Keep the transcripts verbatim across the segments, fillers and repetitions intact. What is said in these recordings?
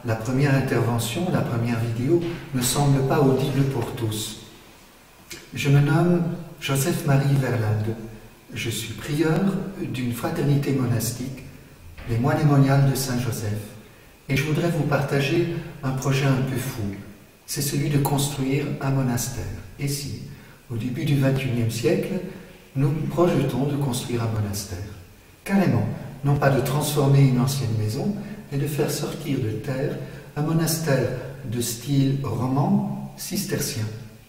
la première intervention, la première vidéo, ne semble pas audible pour tous. Je me nomme Joseph-Marie Verlinde. Je suis prieur d'une fraternité monastique, les Moines et Moniales de Saint-Joseph. Et je voudrais vous partager un projet un peu fou. C'est celui de construire un monastère. Et si, au début du vingt et unième siècle, nous projetons de construire un monastère. Carrément, non pas de transformer une ancienne maison, mais de faire sortir de terre un monastère de style roman cistercien.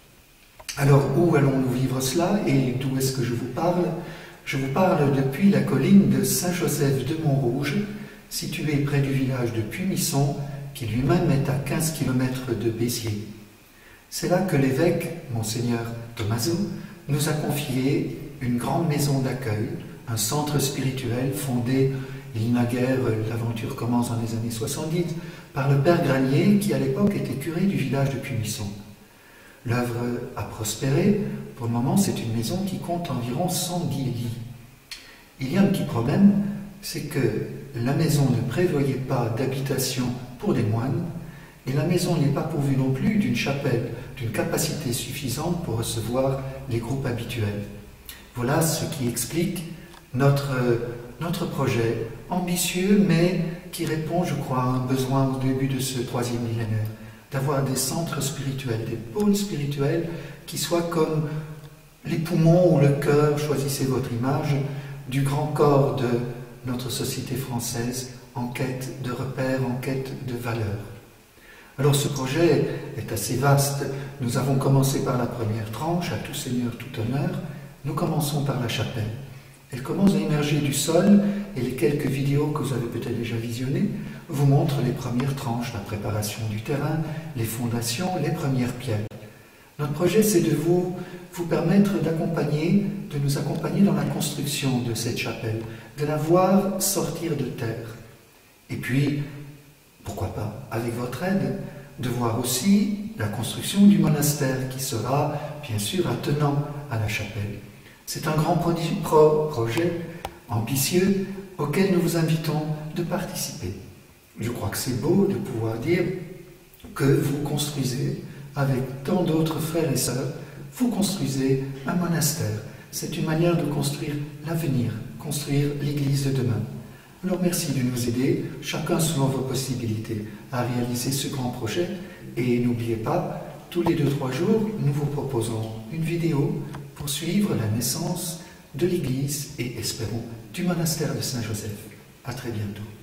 Alors, où allons-nous vivre cela et d'où est-ce que je vous parle? Je vous parle depuis la colline de Saint-Joseph de Montrouge, située près du village de Puy-Misson, qui lui-même est à quinze kilomètres de Béziers. C'est là que l'évêque, Monseigneur Tomaso, nous a confié une grande maison d'accueil, un centre spirituel fondé, il y a guerre, l'aventure commence dans les années soixante-dix, par le père Granier, qui à l'époque était curé du village de Puy-Misson. L'œuvre a prospéré. Pour le moment, c'est une maison qui compte environ cent dix lits. Il y a un petit problème, c'est que la maison ne prévoyait pas d'habitation pour des moines, et la maison n'est pas pourvue non plus d'une chapelle, d'une capacité suffisante pour recevoir les groupes habituels. Voilà ce qui explique notre, notre projet, ambitieux, mais qui répond, je crois, à un besoin au début de ce troisième millénaire, d'avoir des centres spirituels, des pôles spirituels qui soient comme les poumons ou le cœur, choisissez votre image, du grand corps de notre société française en quête de repères, en quête de valeurs. Alors ce projet est assez vaste. Nous avons commencé par la première tranche, à tout seigneur, tout honneur. Nous commençons par la chapelle. Elle commence à émerger du sol et les quelques vidéos que vous avez peut-être déjà visionnées vous montrent les premières tranches, la préparation du terrain, les fondations, les premières pierres. Notre projet, c'est de vous, vous permettre d'accompagner, de nous accompagner dans la construction de cette chapelle, de la voir sortir de terre. Et puis, pourquoi pas, avec votre aide, de voir aussi la construction du monastère qui sera, bien sûr, attenant à la chapelle. C'est un grand pro projet ambitieux auquel nous vous invitons de participer. Je crois que c'est beau de pouvoir dire que vous construisez, avec tant d'autres frères et sœurs, vous construisez un monastère. C'est une manière de construire l'avenir, construire l'Église de demain. Alors merci de nous aider, chacun selon vos possibilités, à réaliser ce grand projet. Et n'oubliez pas, tous les deux trois jours, nous vous proposons une vidéo pour suivre la naissance de l'Église et, espérons, du monastère de Saint-Joseph. À très bientôt.